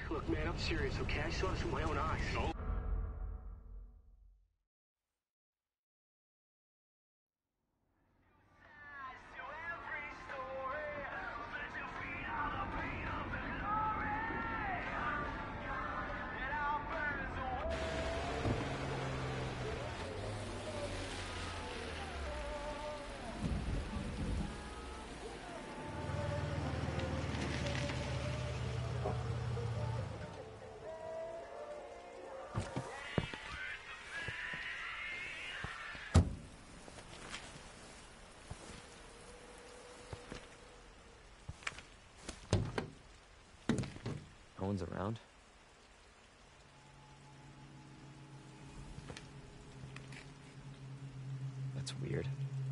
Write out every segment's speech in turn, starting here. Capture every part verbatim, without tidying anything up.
Look, man, I'm serious, okay? I saw this with my own eyes. No. No one's around. That's weird.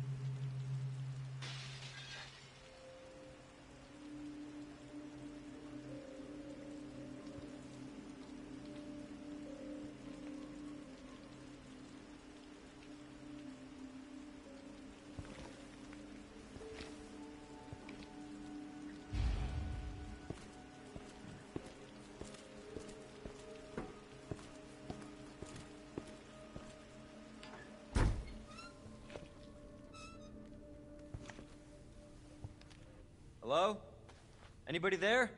Hello? Anybody there?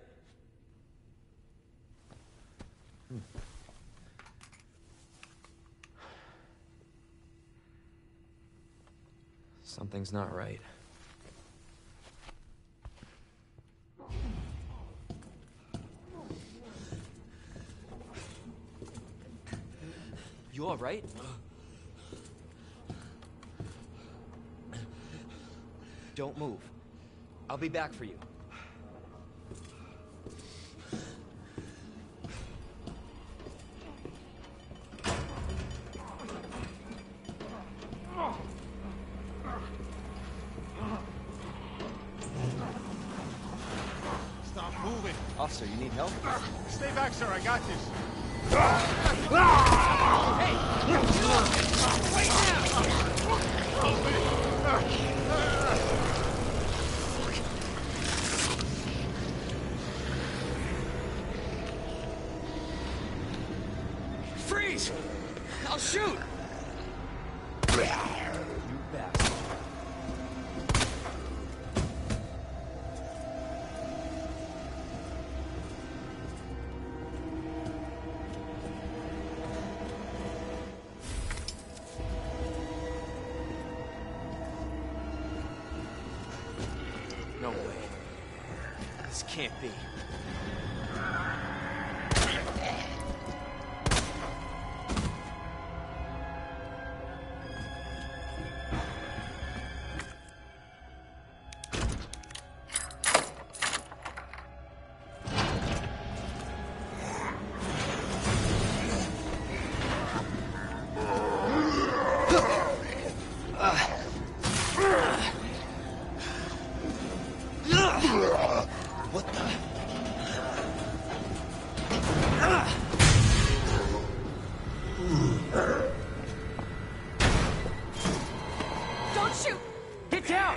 Hmm. Something's not right. You all right? Don't move. I'll be back for you. Stop moving. Officer, you need help? Stay back, sir. I got this. Hey! Wait Freeze! I'll shoot! You bastard. No way. This can't be. What the? Don't shoot! Get down!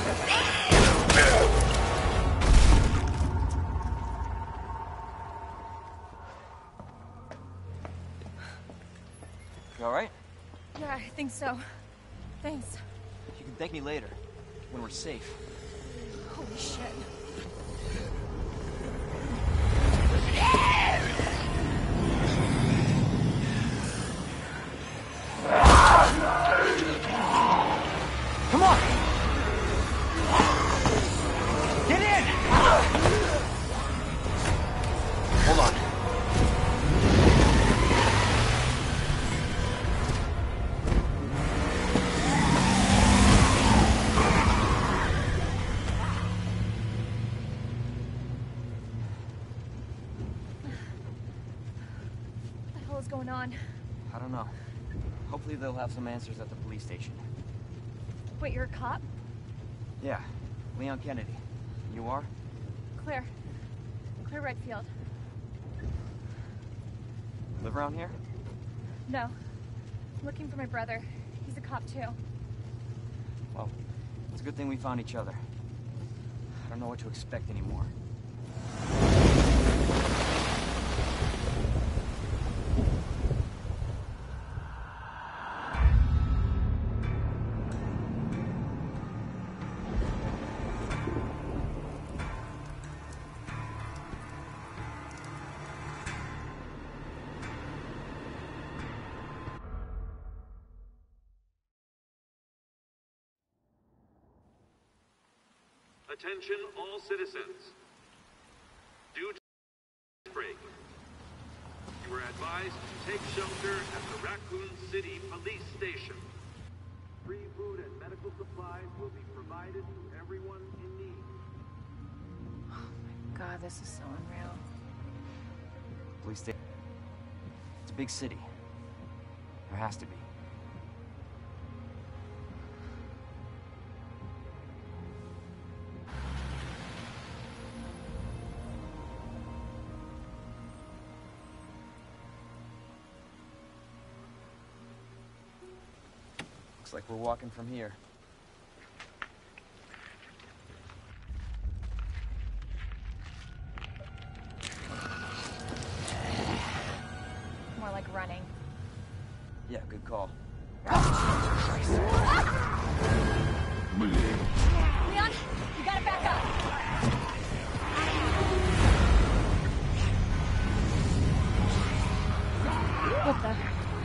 You all right? Yeah, I think so. Thanks. You can thank me later, when we're safe. Holy shit. Come on! Get in! Hold on. What the hell is going on? I don't know. Hopefully they'll have some answers at the police station. Wait, you're a cop? Yeah, Leon Kennedy. You are? Claire. Claire Redfield. Live around here? No. I'm looking for my brother. He's a cop too. Well, it's a good thing we found each other. I don't know what to expect anymore. Attention all citizens. Due to break, you are advised to take shelter at the Raccoon City Police Station. Free food and medical supplies will be provided to everyone in need. Oh my god, this is so unreal. Police station. It's a big city. There has to be. Looks like we're walking from here. More like running. Yeah, good call. Leon, you gotta back up. What the?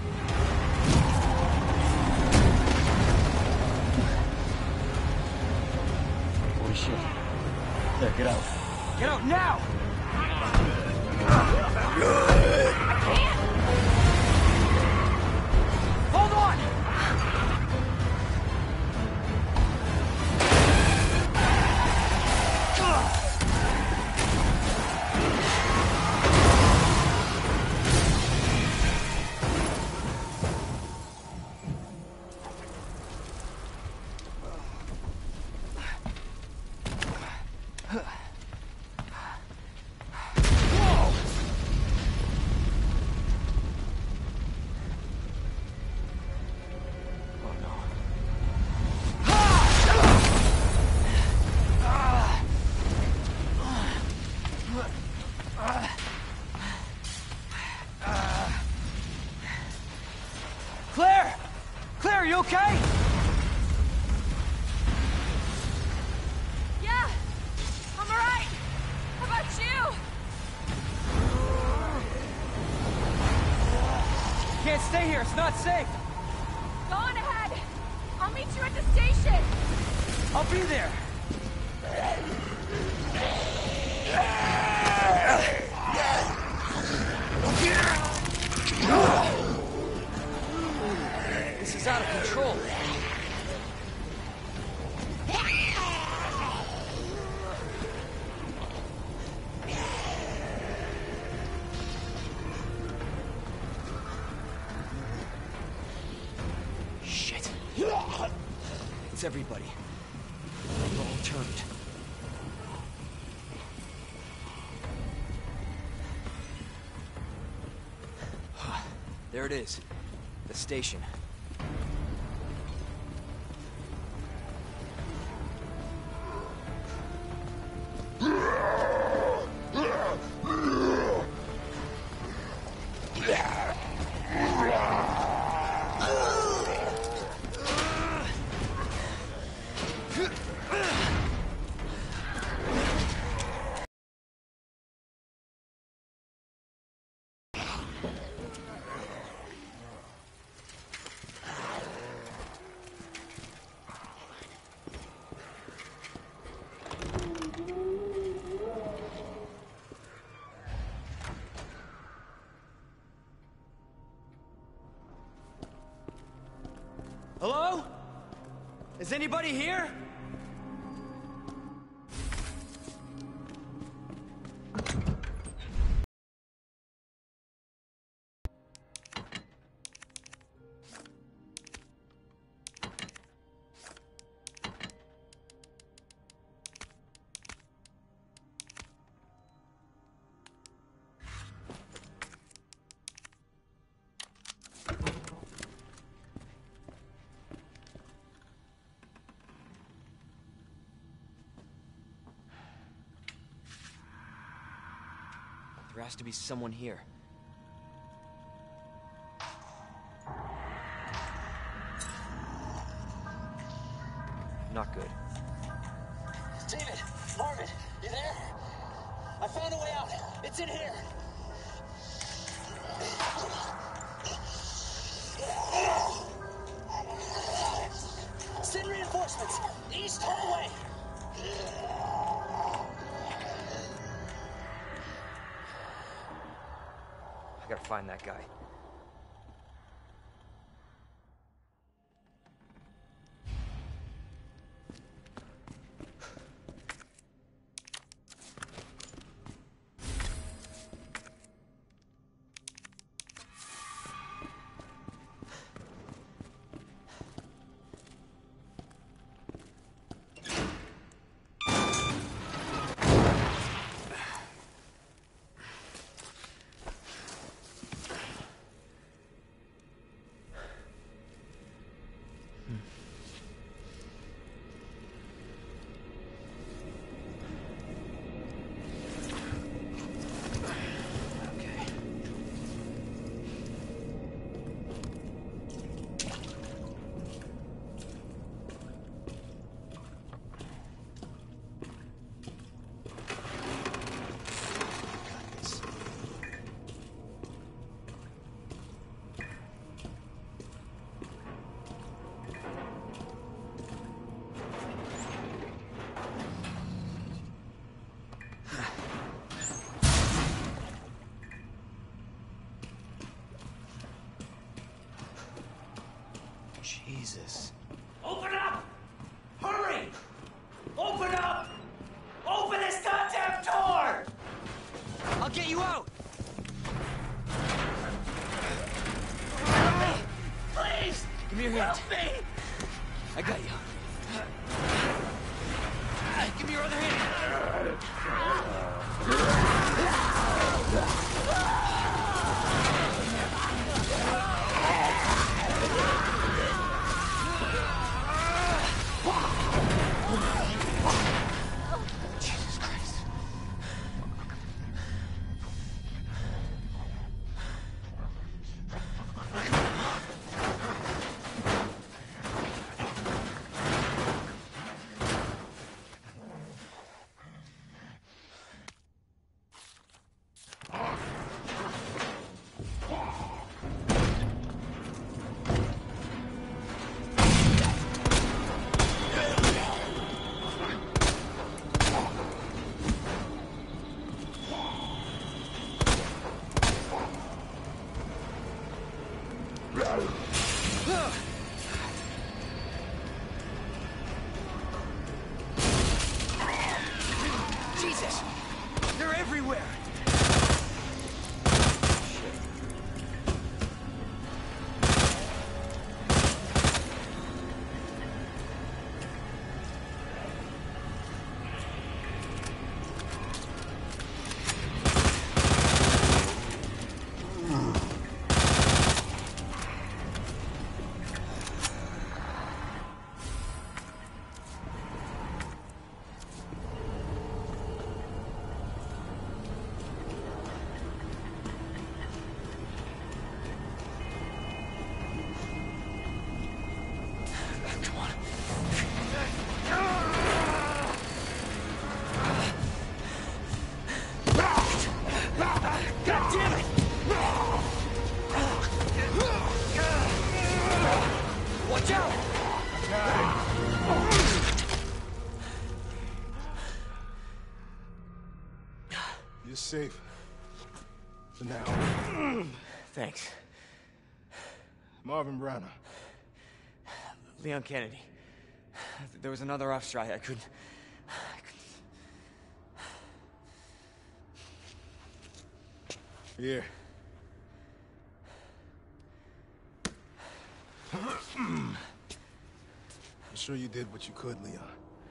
Holy shit. There, get out. Get out now! I can't! Hold on! Claire! Claire, are you okay? Yeah, I'm alright. How about you? Can't stay here, it's not safe. Go on ahead. I'll meet you at the station. I'll be there. This is out of control. Shit. It's everybody. They're all turned. There it is. The station. Hello? Is anybody here? There has to be someone here. Not good. David! Marvin! You there? I found a way out! It's in here! Send reinforcements! East hallway! find that guy. Jesus. Open up! Hurry! Open up! Open this goddamn door! I'll get you out! Please! Give me your hand. Help me! I got you. Give me your other hand. Jesus Christ. Jesus! They're everywhere! God damn it! Watch out! You're safe. For now. Thanks. Marvin Branagh. Leon Kennedy. There was another off strike. I couldn't... I couldn't... Here. I'm sure you did what you could, Leon.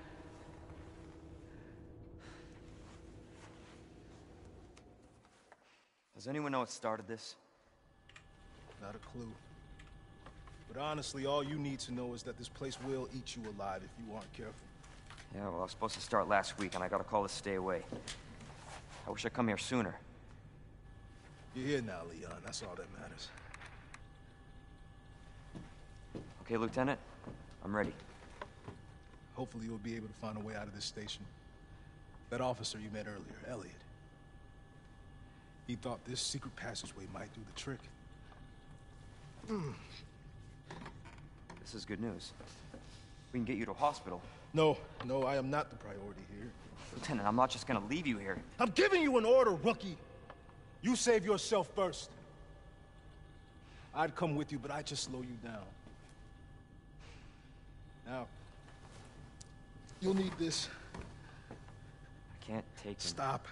Does anyone know what started this? Not a clue. But honestly, all you need to know is that this place will eat you alive if you aren't careful. Yeah, well, I was supposed to start last week, and I got a call to stay away. I wish I'd come here sooner. You're here now, Leon. That's all that matters. Okay, Lieutenant? I'm ready. Hopefully you'll be able to find a way out of this station. That officer you met earlier, Elliot. He thought this secret passageway might do the trick. Mm. This is good news. We can get you to a hospital. No, no, I am not the priority here. Lieutenant, I'm not just gonna leave you here. I'm giving you an order, rookie! You save yourself first. I'd come with you, but I'd just slow you down. Now, you'll need this. I can't take him. Stop.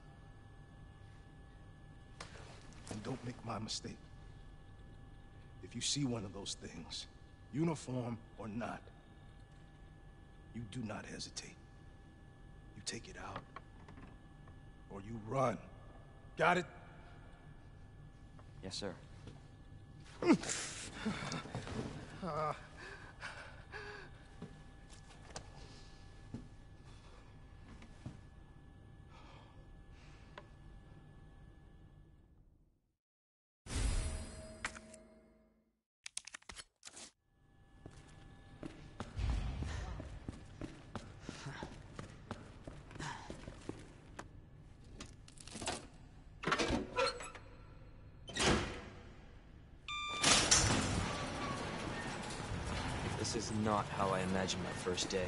And don't make my mistake. If you see one of those things, uniform or not, you do not hesitate. You take it out, or you run. Got it? Yes, sir. uh. This is not how I imagined my first day.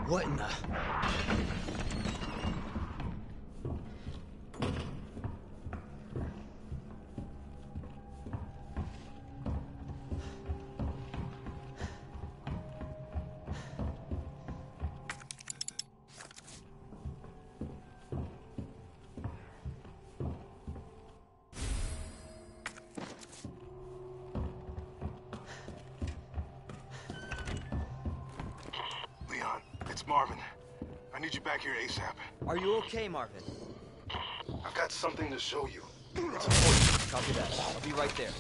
What in the... Leon, it's Marvin. I need you back here ASAP. Are you okay, Marvin? I've got something to show you. It's important. Copy that. I'll be right there.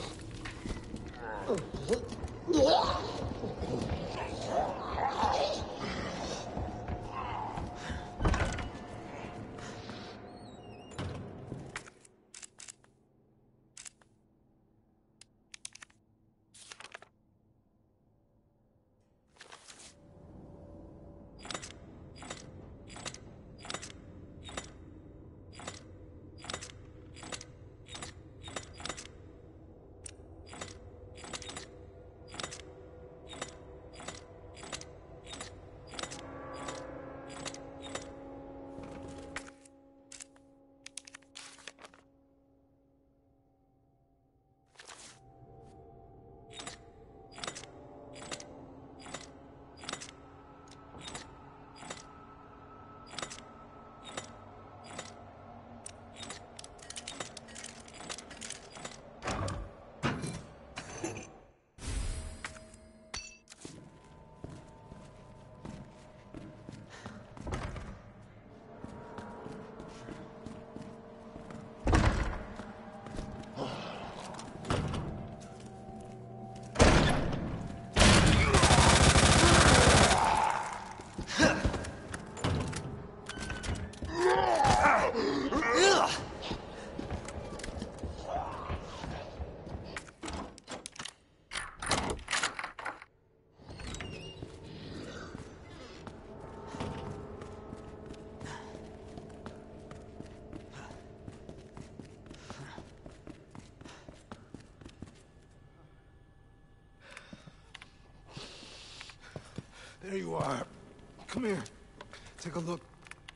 There you are. Come here. Take a look.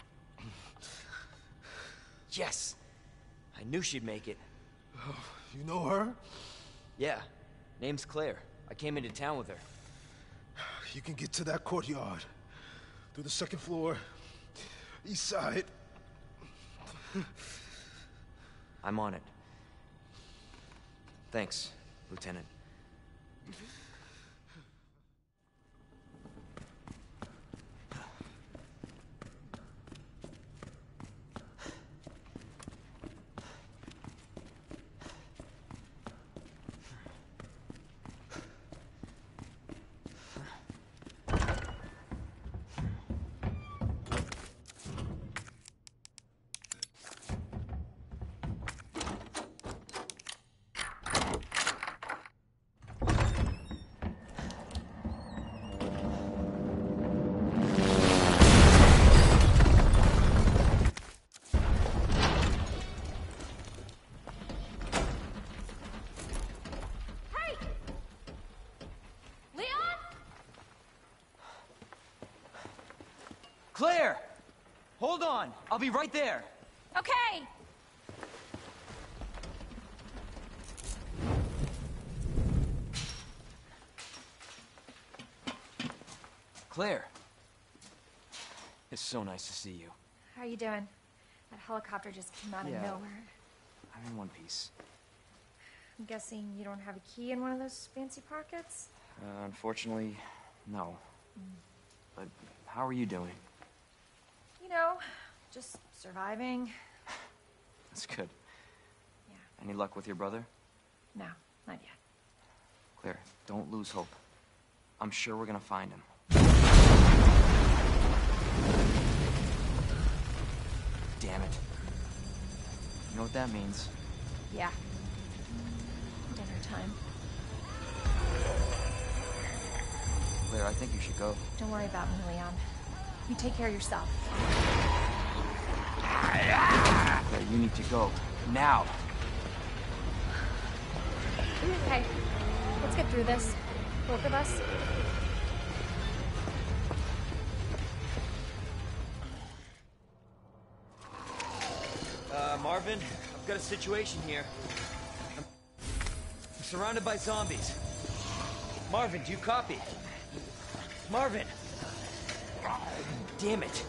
Yes! I knew she'd make it. Oh, you know her? Yeah. Name's Claire. I came into town with her. You can get to that courtyard. Through the second floor. East side. I'm on it. Thanks, Lieutenant. Claire! Hold on! I'll be right there! Okay. Claire! It's so nice to see you. How are you doing? That helicopter just came out Yeah. of nowhere. I'm in one piece. I'm guessing you don't have a key in one of those fancy pockets? Uh, unfortunately, no. But how are you doing? You know, just surviving. That's good. Yeah. Any luck with your brother? No, not yet. Claire, don't lose hope. I'm sure we're gonna find him. Damn it. You know what that means? Yeah. Dinner time. Claire, I think you should go. Don't worry about me, Leon. You take care of yourself. Claire, you need to go. Now! Okay, let's get through this. Both of us. Marvin, I've got a situation here. I'm, I'm surrounded by zombies. Marvin, do you copy? Marvin! Damn it.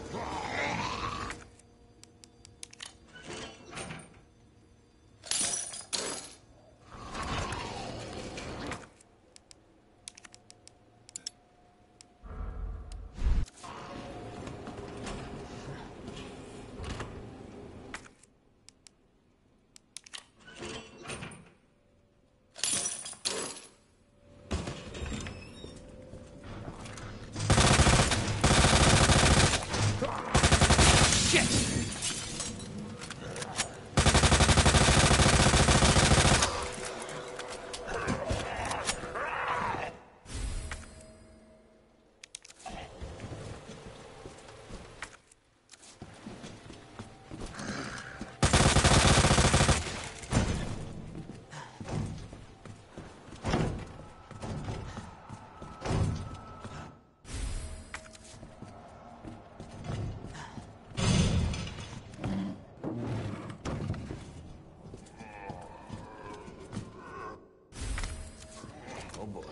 Oh boy.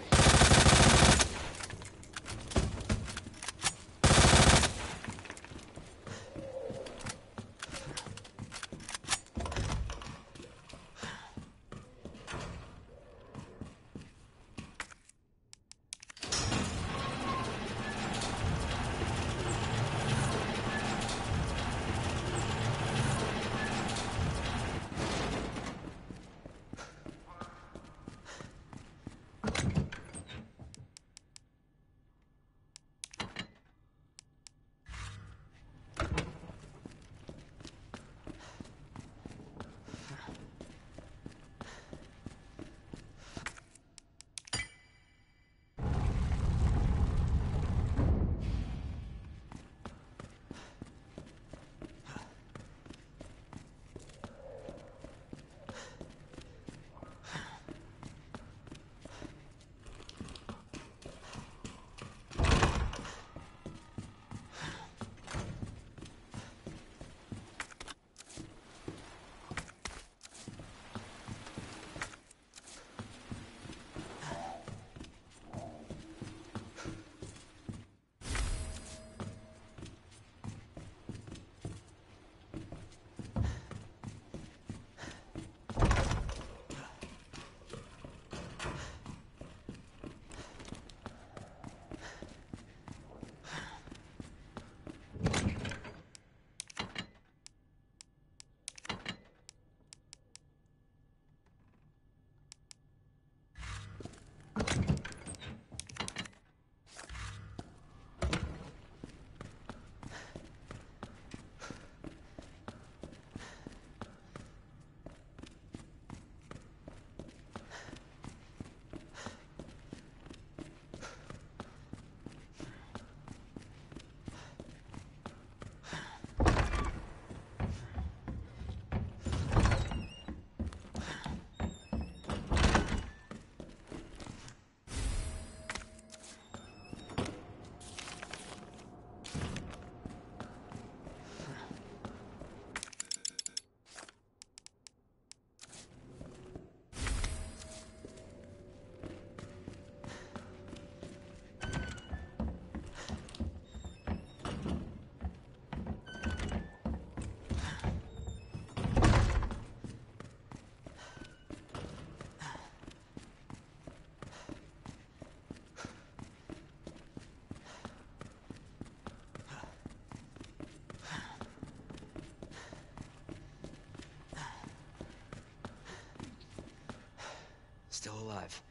Still alive.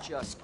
just...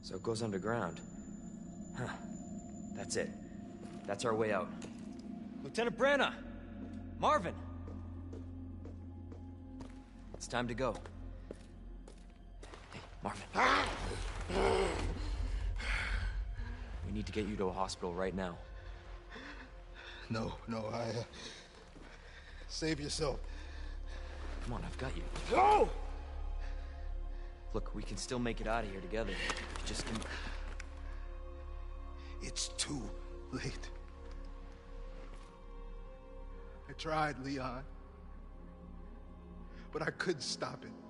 So it goes underground. Huh. That's it. That's our way out. Lieutenant Branagh! Marvin! It's time to go. Hey, Marvin. We need to get you to a hospital right now. No, no, I... Uh... Save yourself. Come on, I've got you. Go! Look, we can still make it out of here together. Just... Can... It's too late. I tried, Leon. But I couldn't stop it.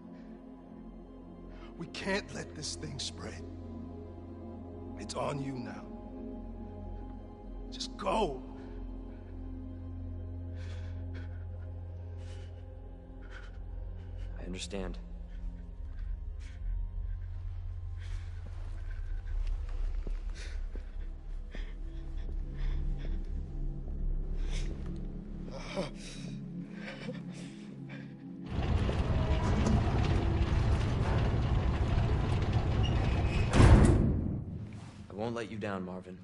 We can't let this thing spread. It's on you now. Just go. I understand. I won't let you down, Marvin.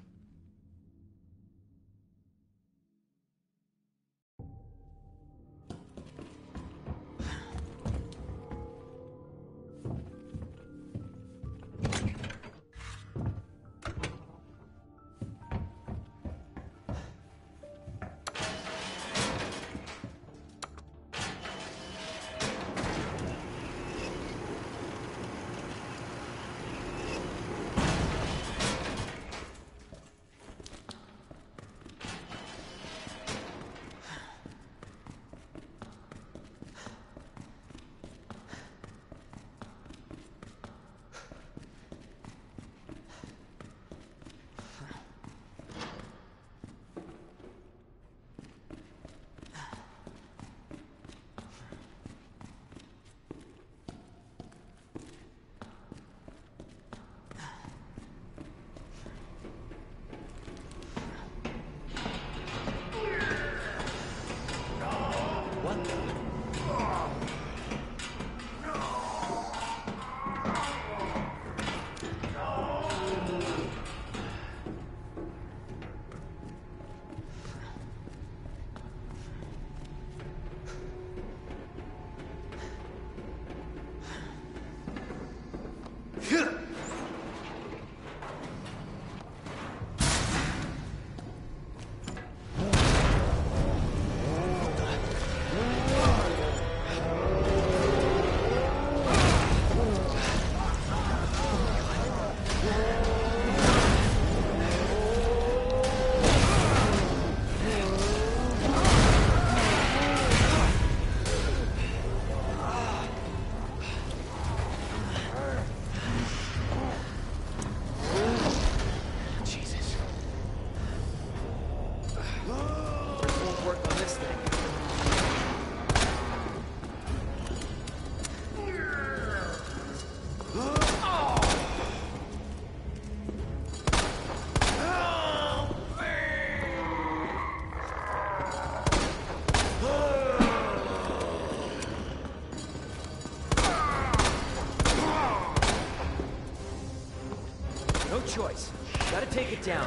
Choice. Gotta take it down.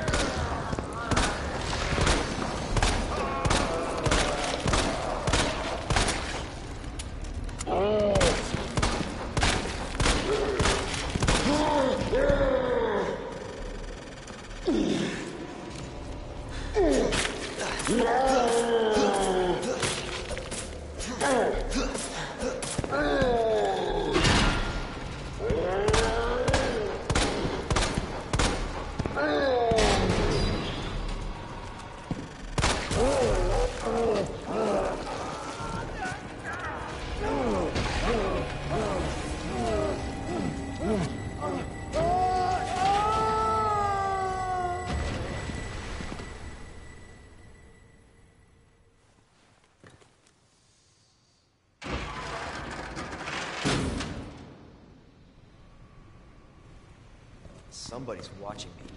Somebody's watching me.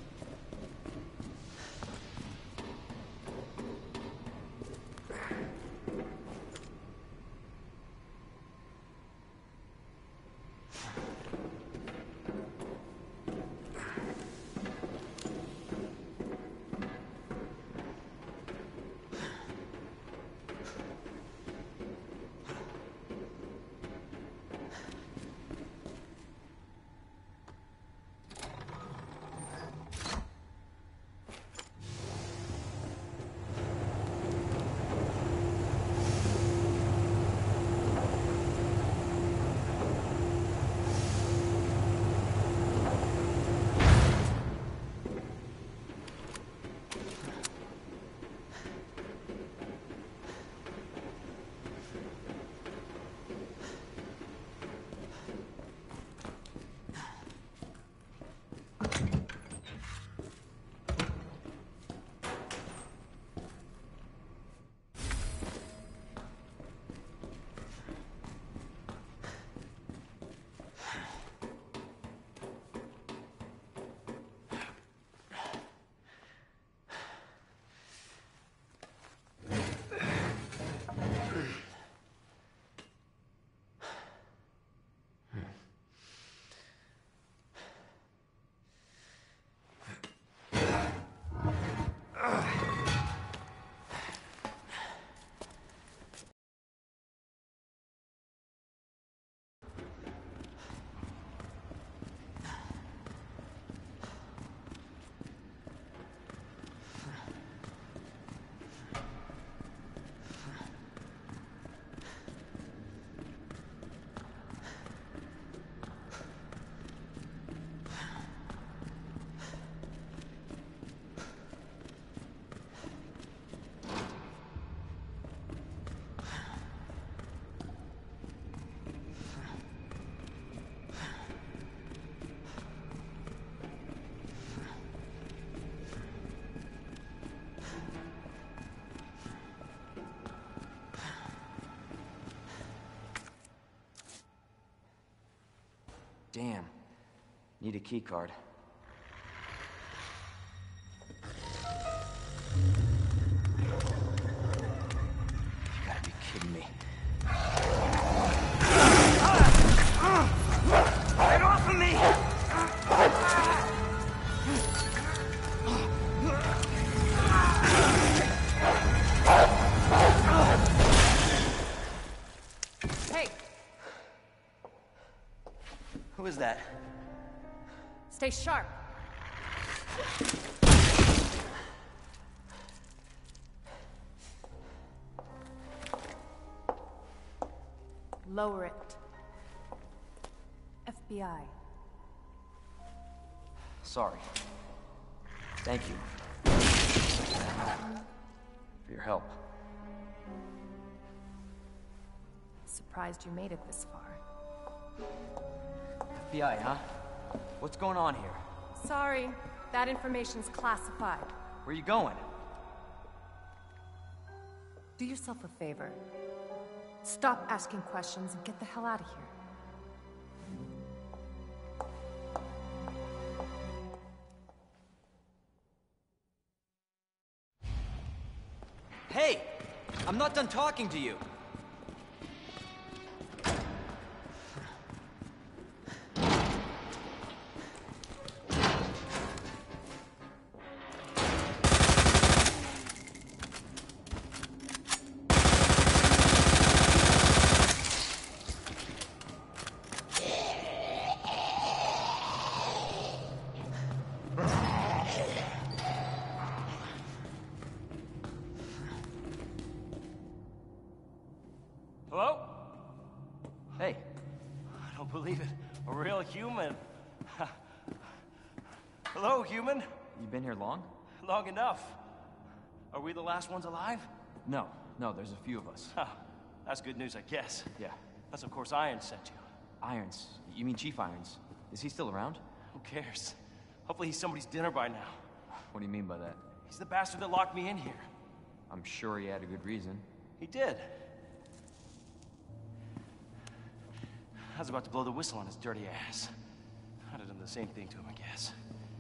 Damn. Need a key card. You gotta be kidding me. Get off of me! Hey, Who is that? stay sharp. Lower it. F B I. Sorry. Thank you. For your help. Surprised you made it this far. F B I, huh? What's going on here? Sorry, that information's classified. Where are you going? Do yourself a favor. Stop asking questions and get the hell out of here. Hey! I'm not done talking to you! Hello? Hey, I don't believe it. A real human. Hello, human. you been here long? Long enough. Are we the last ones alive? No, no, there's a few of us. Huh. That's good news, I guess. Yeah. That's of course Irons sent you. Irons. You mean Chief Irons? Is he still around? Who cares? Hopefully he's somebody's dinner by now. What do you mean by that? He's the bastard that locked me in here. I'm sure he had a good reason. He did. I was about to blow the whistle on his dirty ass. I'd have done the same thing to him, I guess.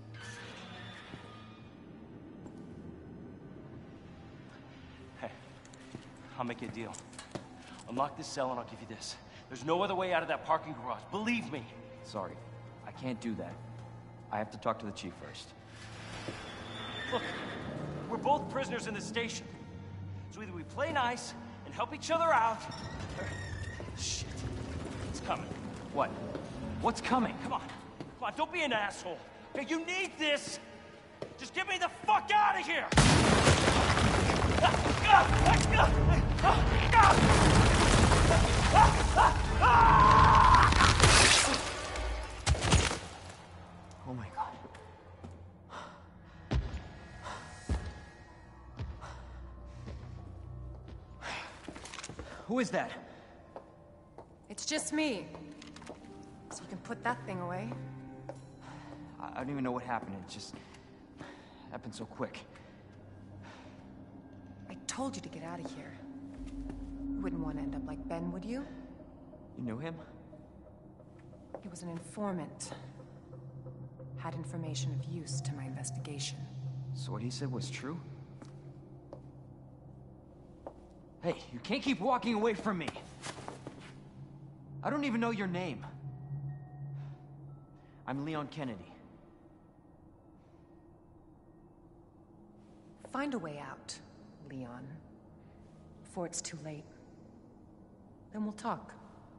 Hey, I'll make you a deal. Unlock this cell and I'll give you this. There's no other way out of that parking garage. Believe me. Sorry, I can't do that. I have to talk to the chief first. Look, we're both prisoners in this station. So either we play nice and help each other out, or... Shit. It's coming. What? What's coming? Come on. Come on, don't be an asshole. Okay, you need this. Just get me the fuck out of here! Oh my god. Who is that? It's just me. So you can put that thing away. I, I don't even know what happened. It just happened so quick. I told you to get out of here. You wouldn't want to end up like Ben, would you? You knew him? He was an informant. Had information of use to my investigation. So what he said was true? Hey, you can't keep walking away from me! I don't even know your name. I'm Leon Kennedy. Find a way out, Leon. Before it's too late. Then we'll talk.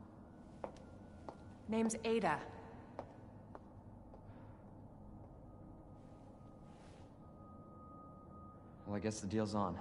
Name's Ada. Well, I guess the deal's on.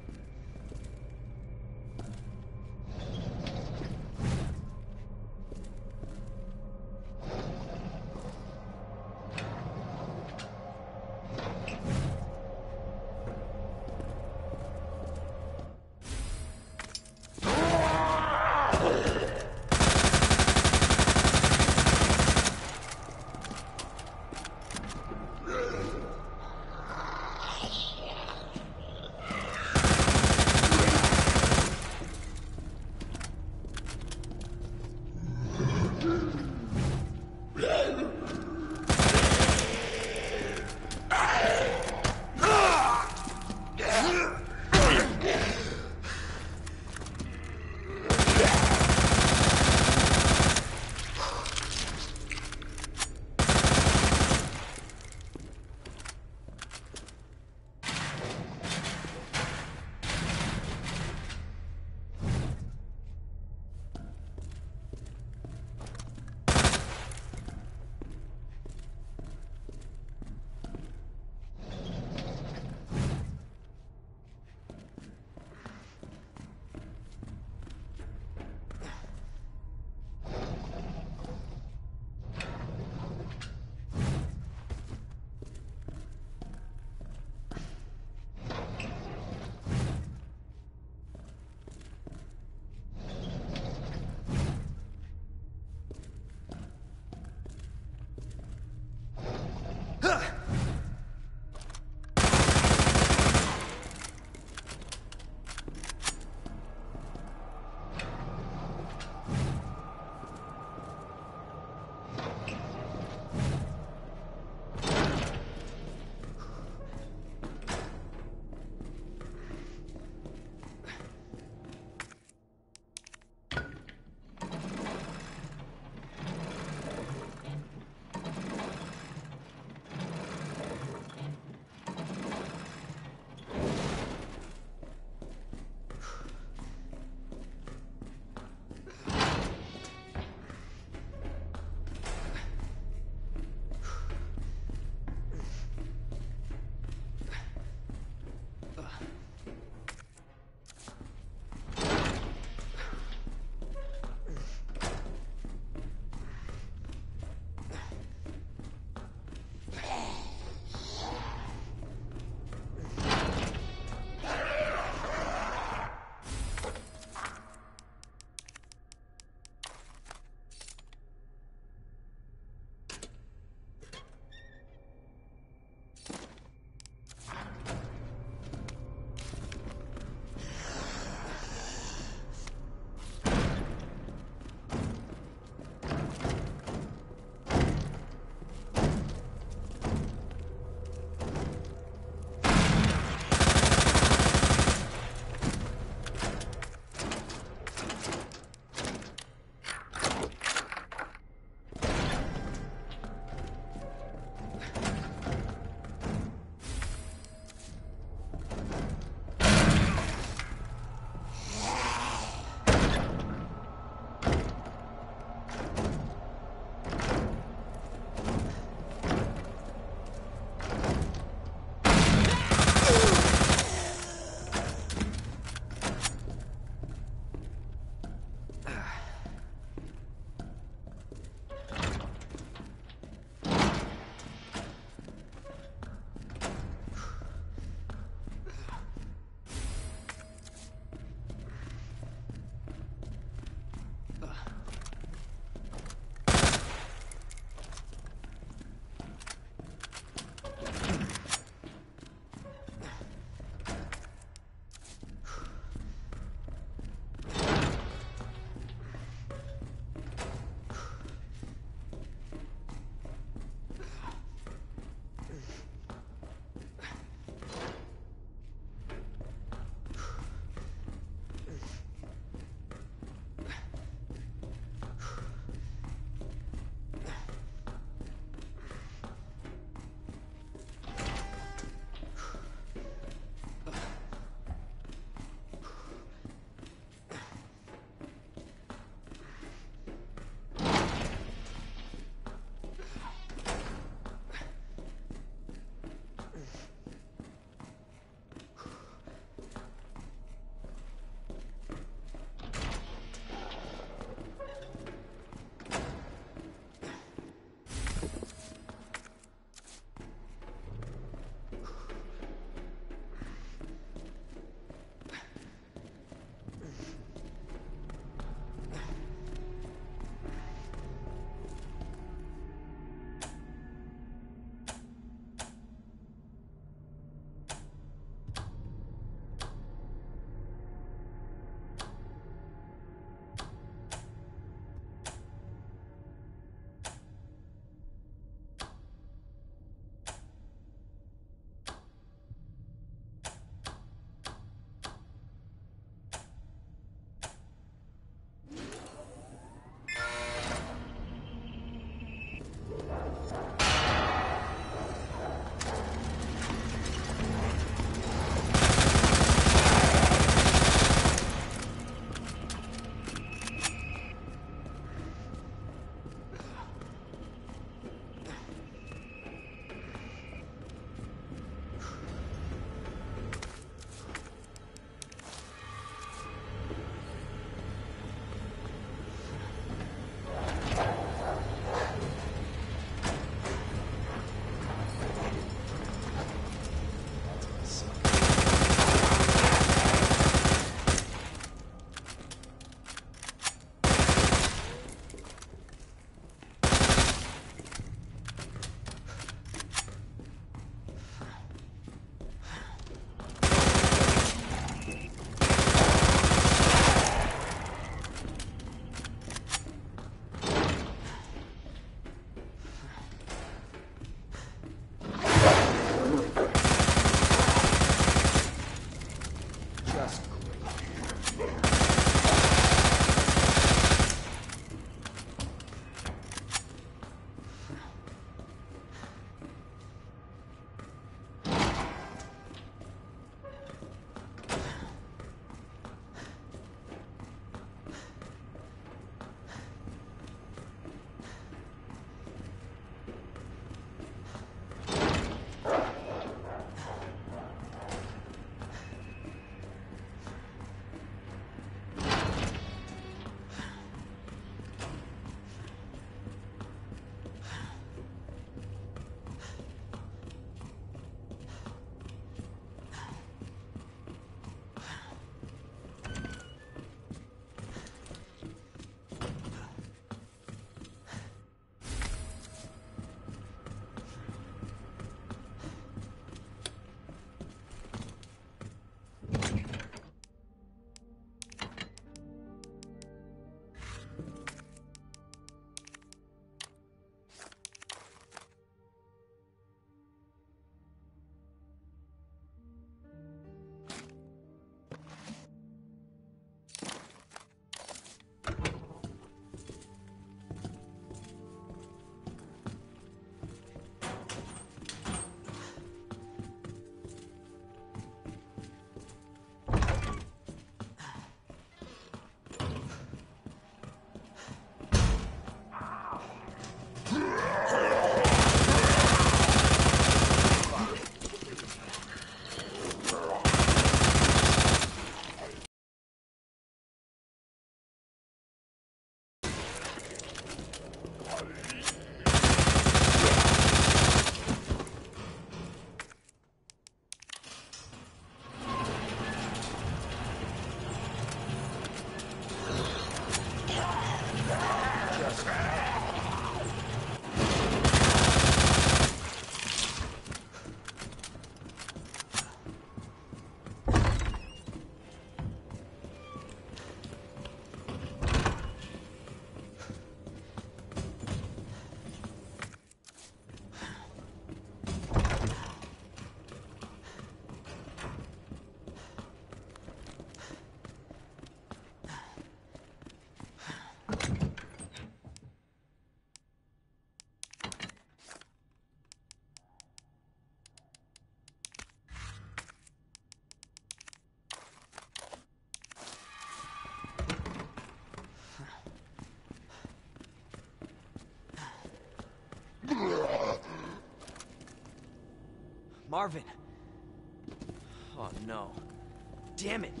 Marvin! Oh no. Damn it!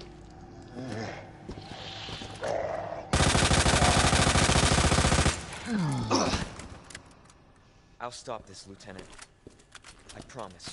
I'll stop this, Lieutenant. I promise.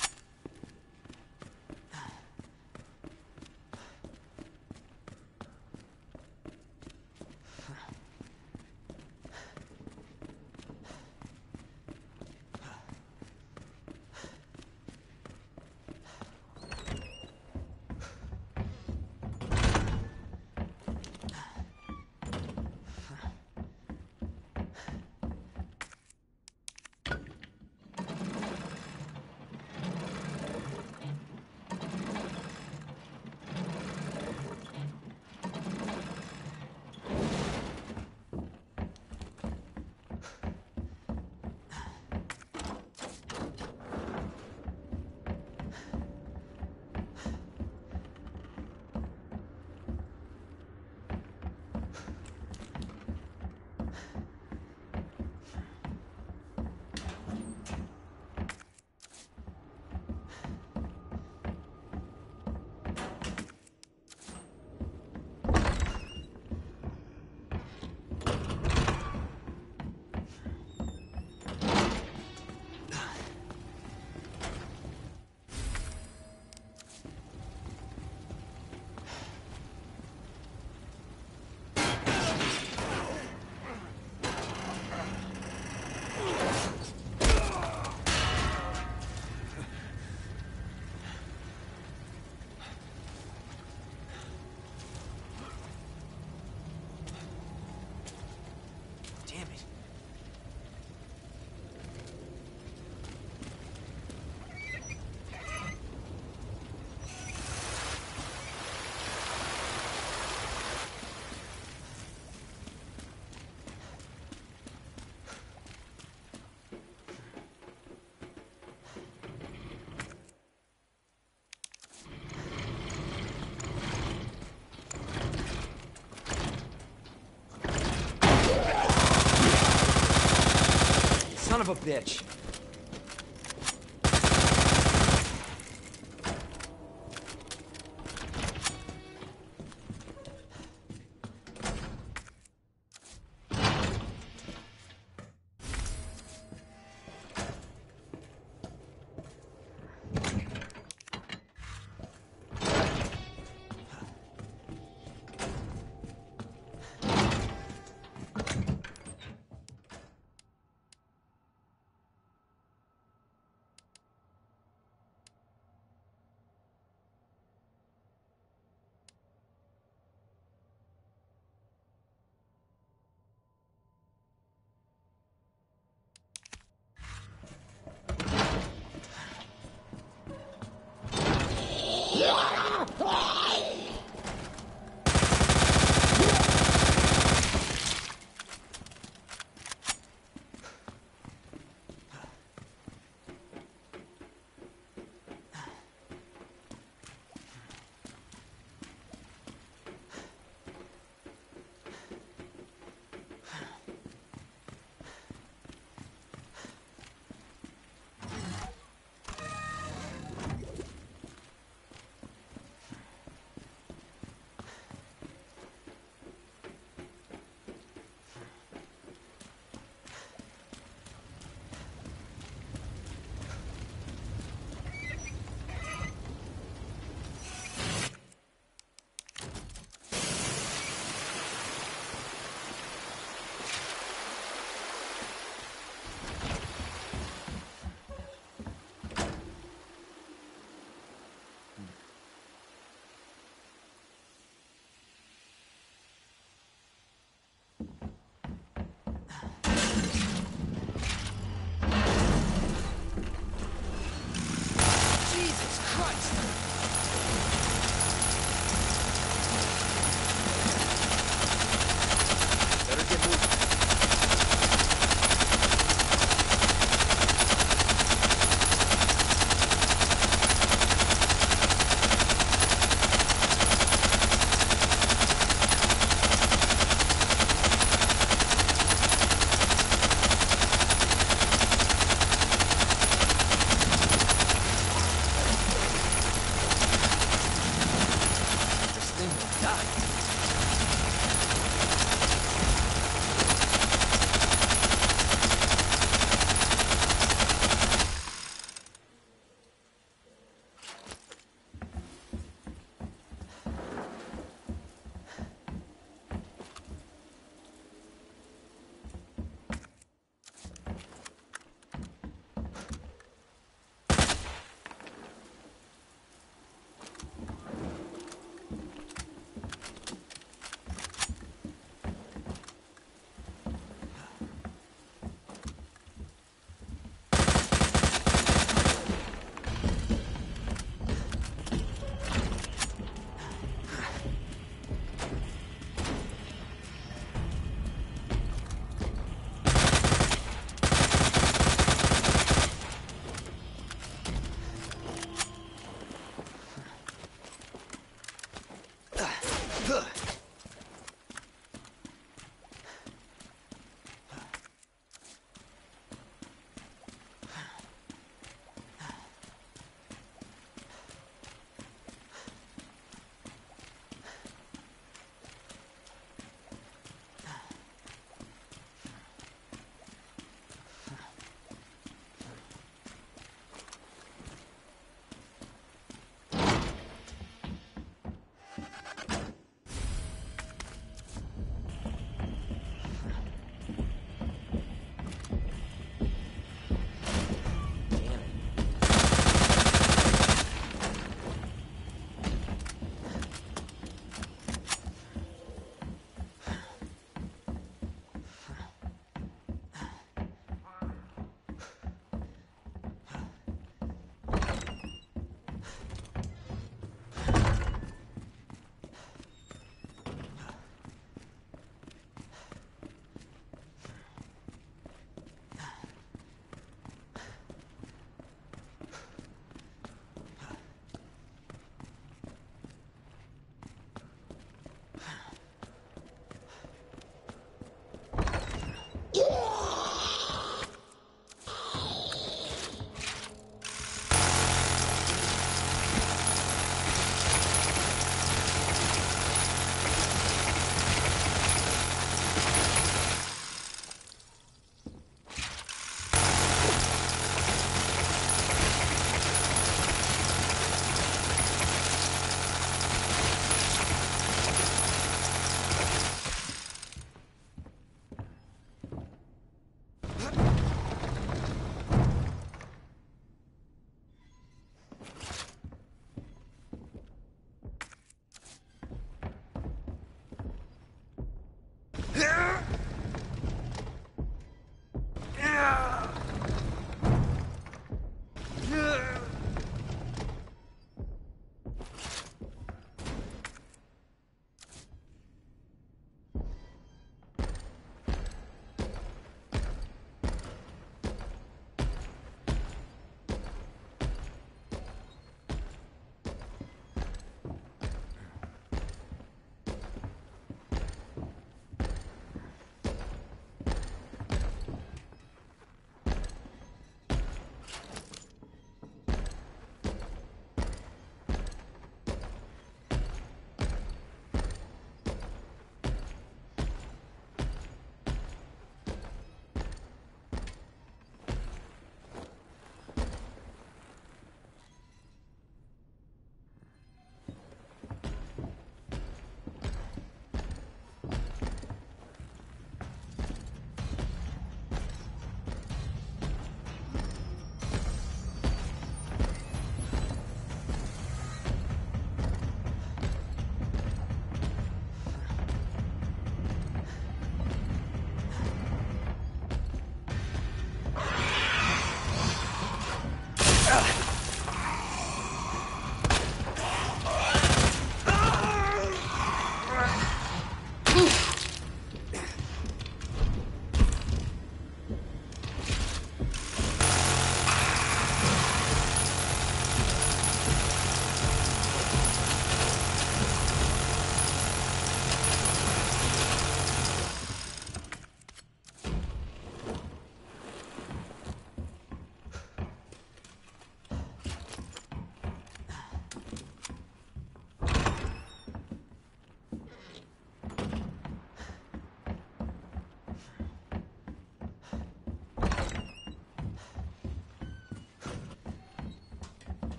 Son of a bitch.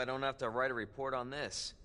I don't have to write a report on this.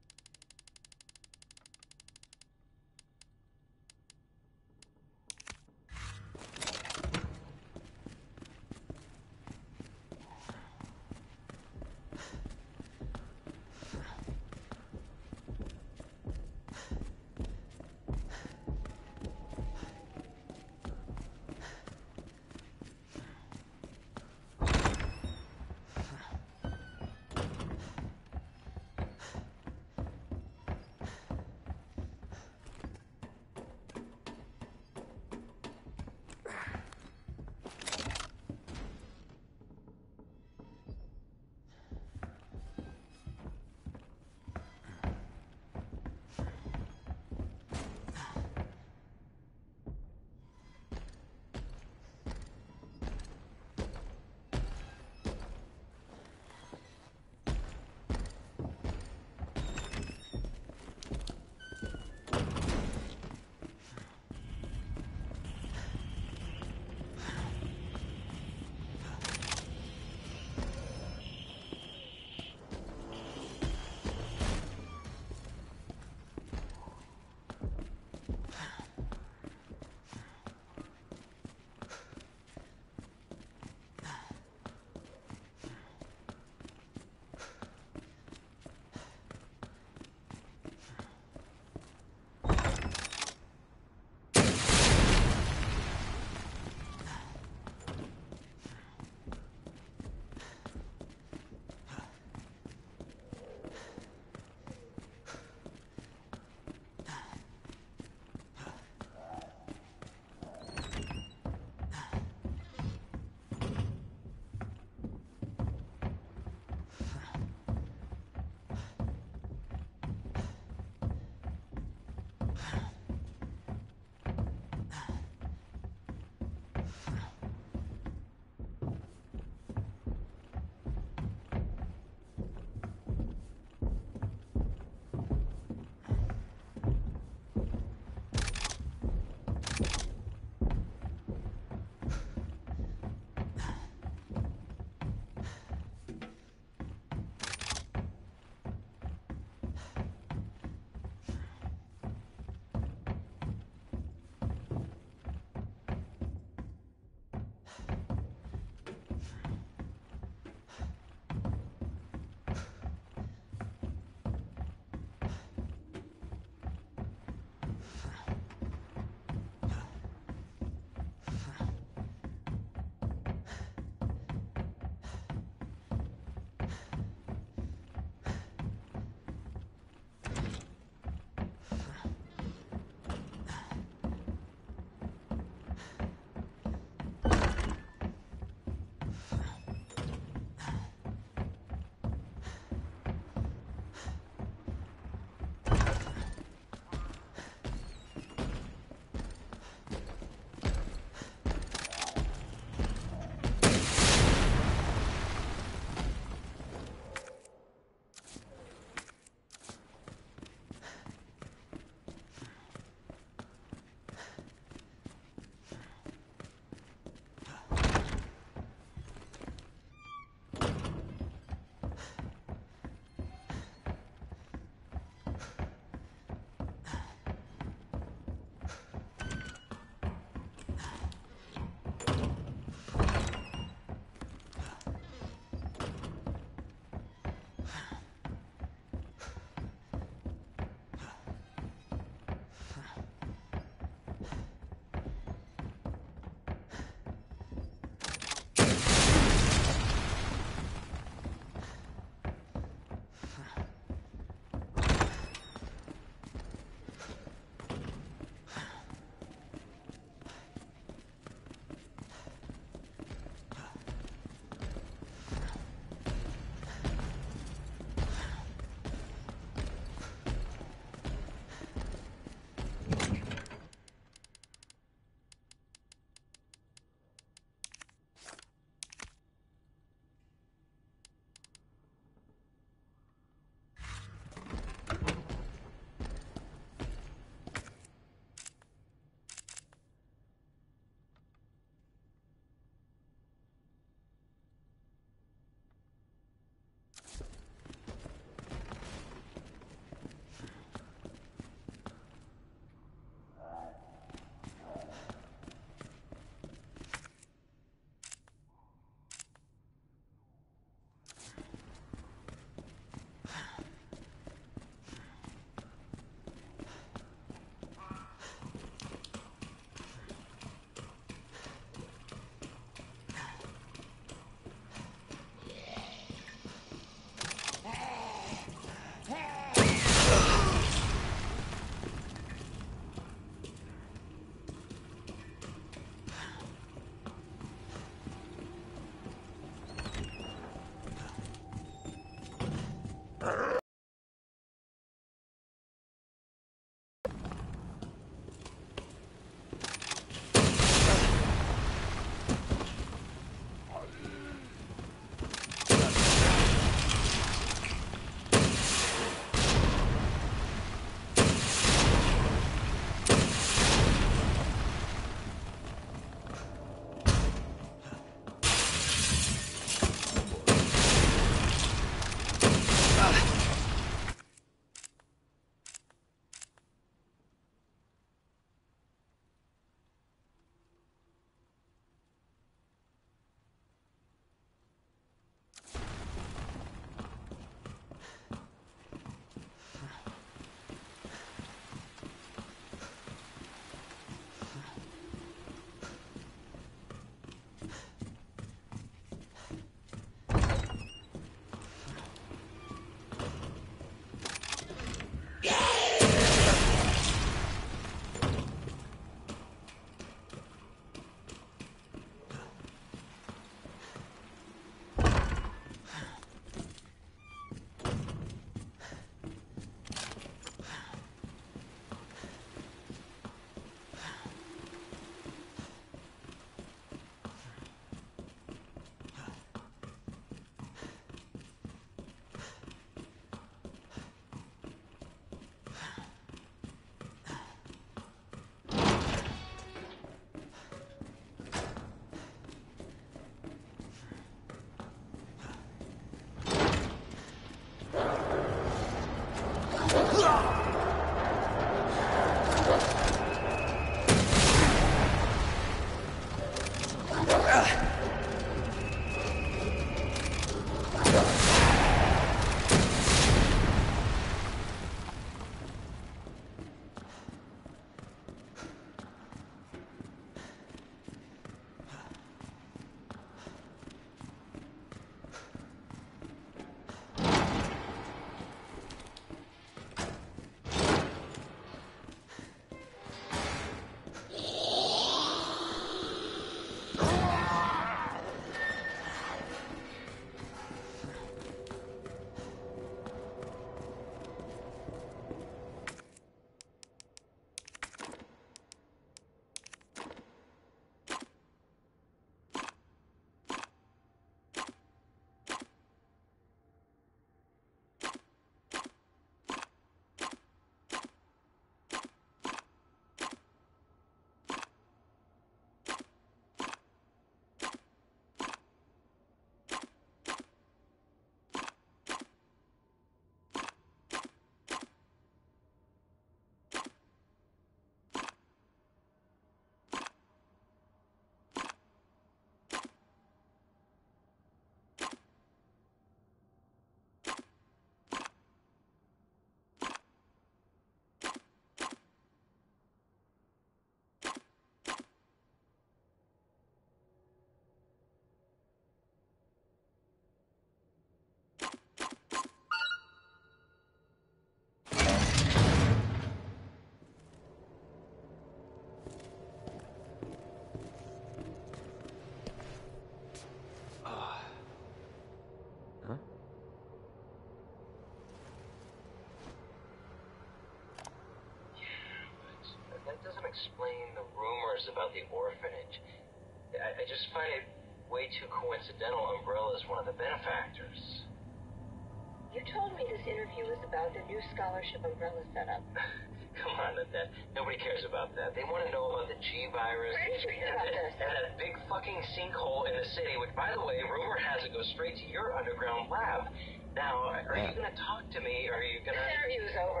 explain the rumors about the orphanage. I, I just find it way too coincidental Umbrella's one of the benefactors. You told me this interview was about the new scholarship Umbrella set up. Come on, Annette. Nobody cares about that. They want to know about the G virus. Where did you hear about this? And that big fucking sinkhole in the city, which, by the way, rumor has it goes straight to your underground lab. Now, are you going to talk to me, or are you going to... This interview's over.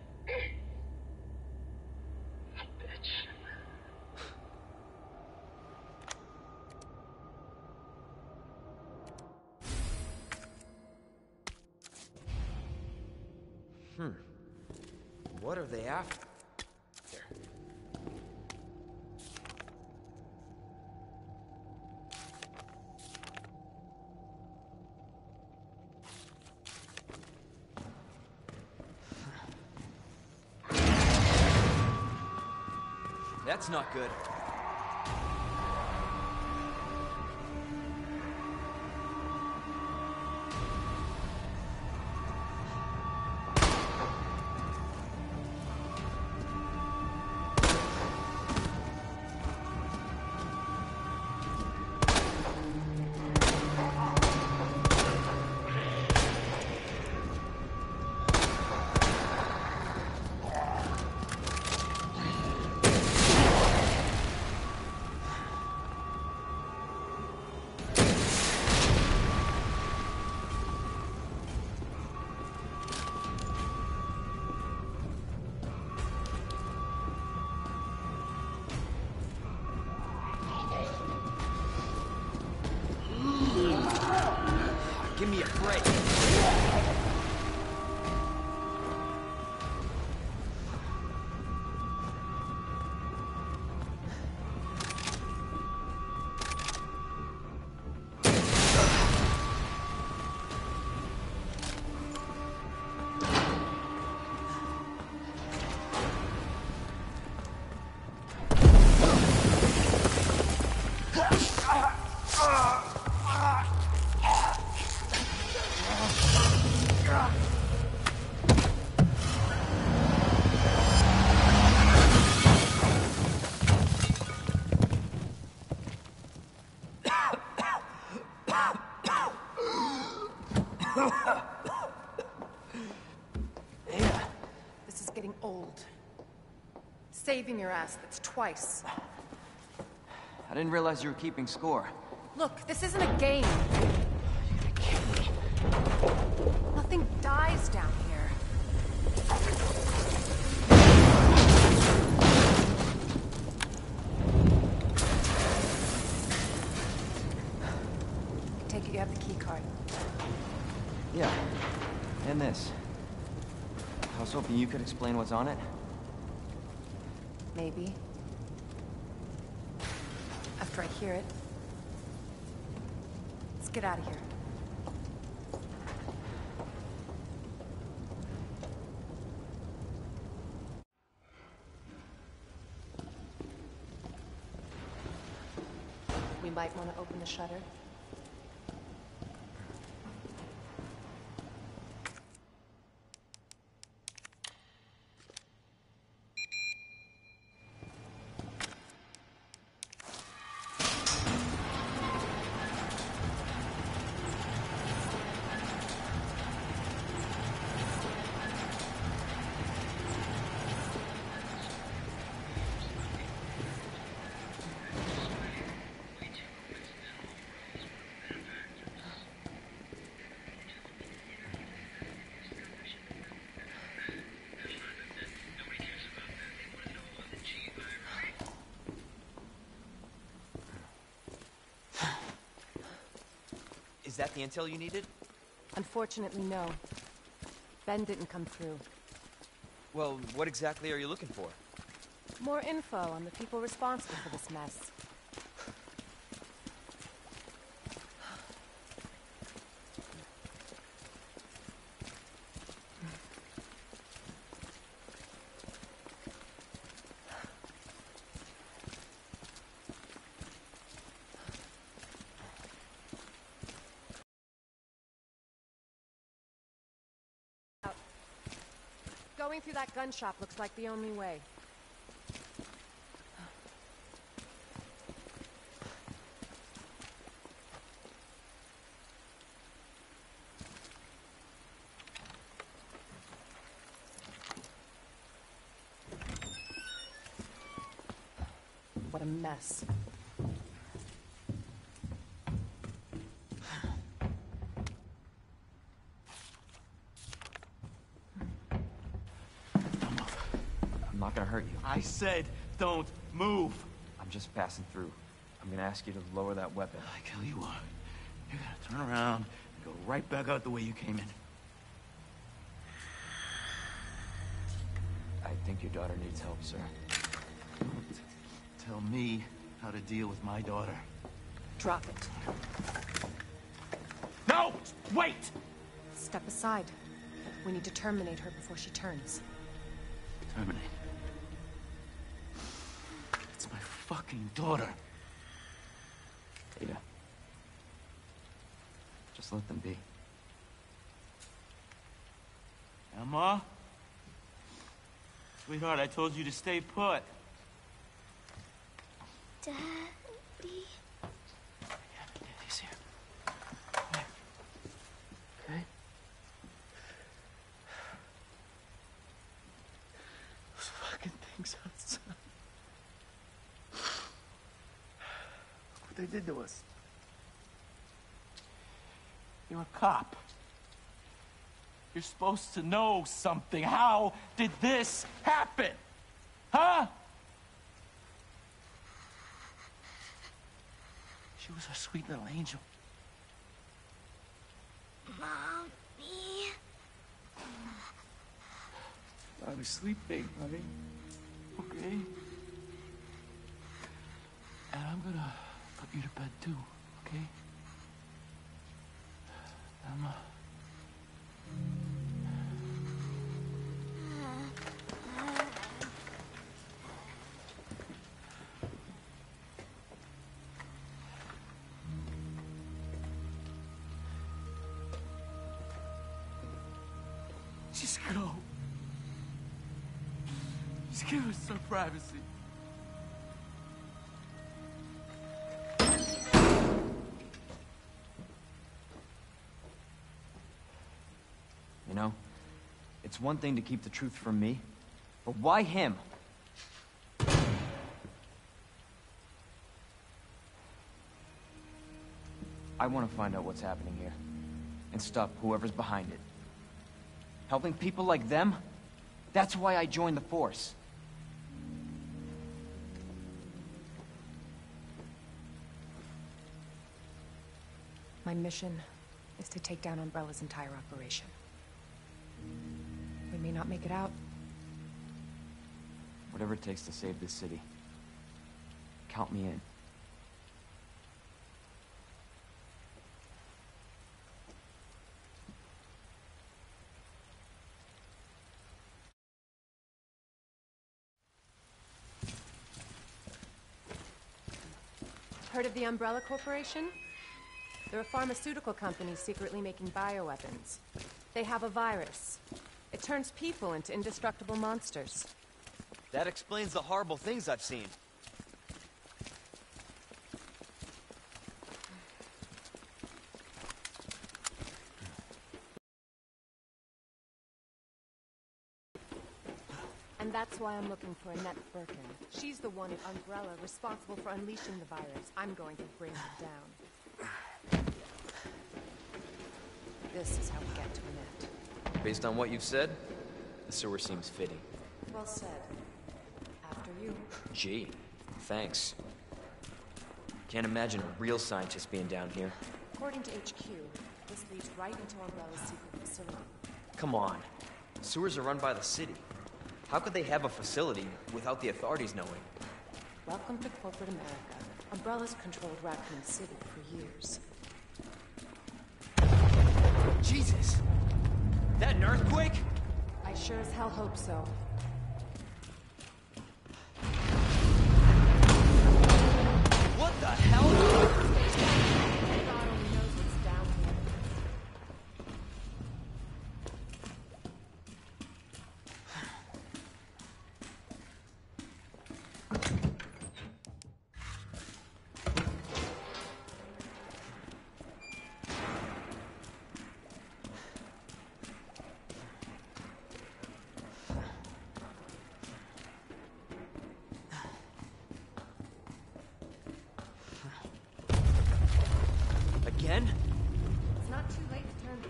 Bitch. Hmm. What are they after? There. That's not good. Give me a break. This is getting old. Saving your ass, that's twice. I didn't realize you were keeping score. Look, this isn't a game. Nothing dies down here. I take it you have the key card. Yeah, and this. I was hoping you could explain what's on it. Maybe. After I hear it. Let's get out of here. We might want to open the shutter. Is that the intel you needed? Unfortunately, no. Ben didn't come through. Well, what exactly are you looking for? More info on the people responsible for this mess. Going through that gun shop looks like the only way. What a mess. I'm not gonna hurt you. I said don't move. I'm just passing through. I'm gonna ask you to lower that weapon. I tell you what, you're gonna turn around and go right back out the way you came in. I think your daughter needs help, sir. Don't tell me how to deal with my daughter. Drop it. No! Wait! Step aside. We need to terminate her before she turns. Terminate. It's my fucking daughter. Ada. Just let them be. Emma? Sweetheart, I told you to stay put. Daddy? Yeah, Daddy's here. Here. Okay? Those fucking things outside. Look what they did to us. You're a cop. You're supposed to know something. How did this happen? Huh? She was a sweet little angel. Mommy? I was sleeping, honey. Okay? And I'm gonna put you to bed too, okay? Emma. Just go. Just give us some privacy. You know, it's one thing to keep the truth from me, but why him? I want to find out what's happening here, and stop whoever's behind it. Helping people like them? That's why I joined the Force. My mission is to take down Umbrella's entire operation. We may not make it out. Whatever it takes to save this city. Count me in. Heard of the Umbrella Corporation? They're a pharmaceutical company secretly making bioweapons. They have a virus. It turns people into indestructible monsters. That explains the horrible things I've seen. And that's why I'm looking for Annette Birkin. She's the one at Umbrella responsible for unleashing the virus. I'm going to bring her down. This is how we get to Annette. Based on what you've said, the sewer seems fitting. Well said. After you. Gee, thanks. Can't imagine a real scientist being down here. According to H Q, this leads right into Umbrella's secret facility. Come on. Sewers are run by the city. How could they have a facility without the authorities knowing? Welcome to corporate America. Umbrella's controlled Raccoon City for years. Jesus! That an earthquake? I sure as hell hope so. What the hell? God only knows what's down here.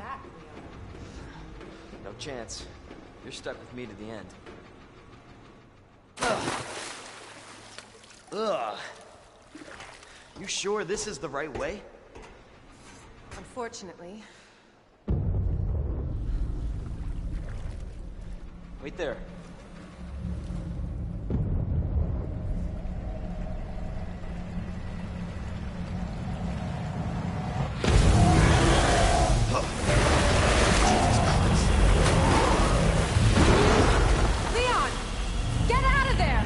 back, Leon. No chance. You're stuck with me to the end. Ugh. Ugh. You sure this is the right way? Unfortunately. Wait there. Leon! Get out of there!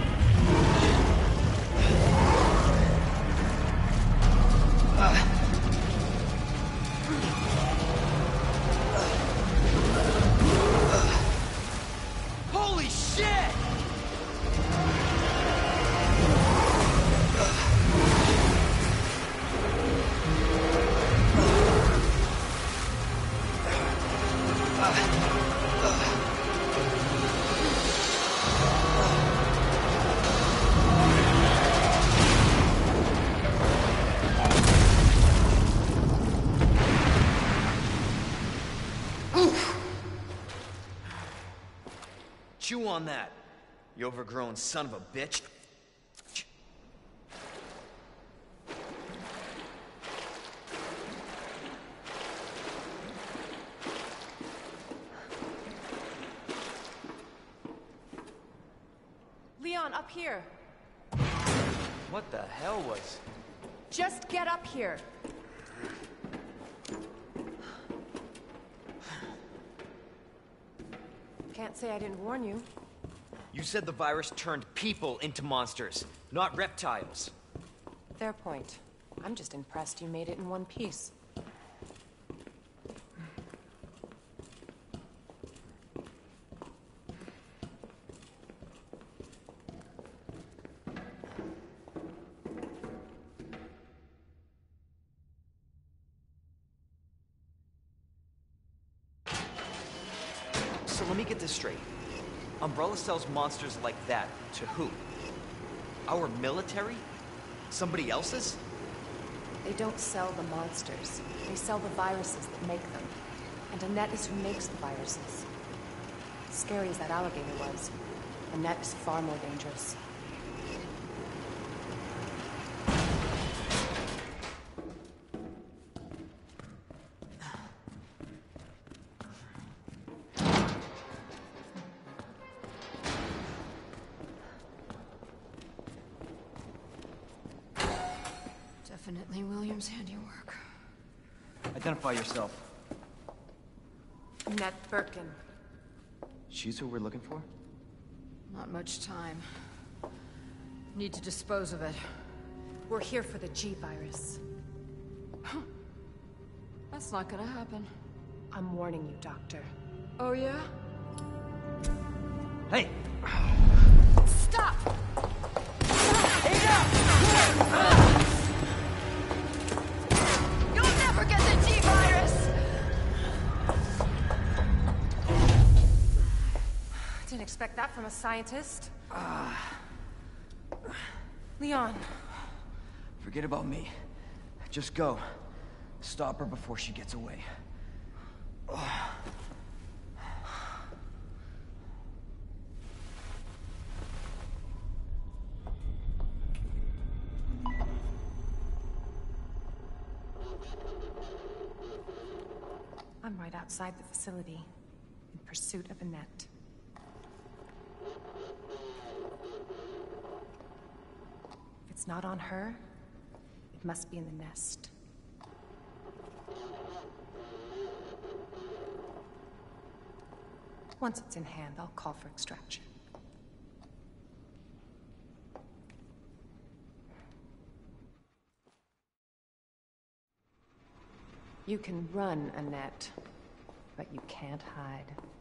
Holy shit! Chew on that, you overgrown son of a bitch. Leon, up here. What the hell was... Just get up here. Can't say I didn't warn you. You said the virus turned people into monsters, not reptiles. Fair point. I'm just impressed you made it in one piece. So let me get this straight. Umbrella sells monsters like that to who? Our military? Somebody else's? They don't sell the monsters. They sell the viruses that make them. And Annette is who makes the viruses. Scary as that alligator was, Annette is far more dangerous. Definitely William's handiwork. Identify yourself. Annette Birkin. She's who we're looking for? Not much time. Need to dispose of it. We're here for the G virus. That's not gonna happen. I'm warning you, Doctor. Oh, yeah? Hey! Stop! You'll never get the G virus! Didn't expect that from a scientist. Uh, Leon. Forget about me. Just go. Stop her before she gets away. I'm right outside the facility, in pursuit of Annette. If it's not on her, it must be in the nest. Once it's in hand, I'll call for extraction. You can run, Annette, but you can't hide.